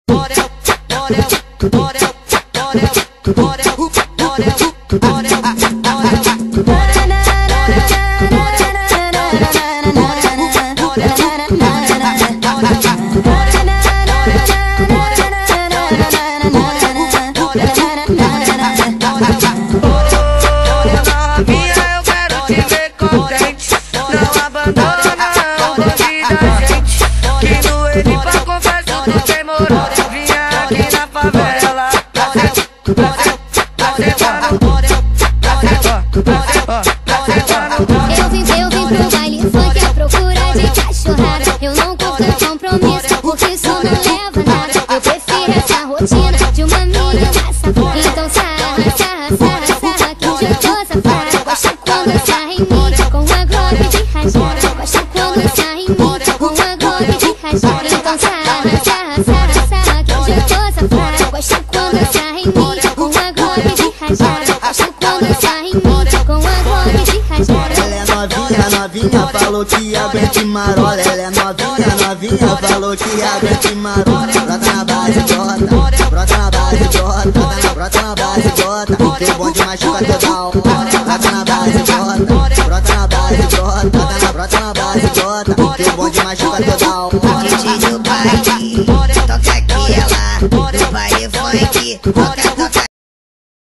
Eu vim pro baile funk à procura de cachorrada. Eu não curto compromisso, porque isso não leva nada. Eu prefiro essa rotina de uma mina safada. Então sarra, sarra, sarra, sarra, que hoje eu tô safada. Gosto quando sai em mim com a Glock de rajada. Gosto quando sai em mim com a Glock de rajada. Então sarra, sarra, sarra, sarra, que hoje eu tô safada. Gosto quando sai em mim com a Glock de rajada. Gosto quando sai em mim com a Glock de rajada. Ela é novinha, novinha, falou que aguente marola. Ela é novinha, novinha, falou que aguente marola. Brota na base, brota na base, brota na base, brota. O teu bonde machuca toda hora. Brota na base, brota na base, brota na base, brota. O teu bonde machuca toda hora. Kit do baile, toca aqui ela, do baile funk.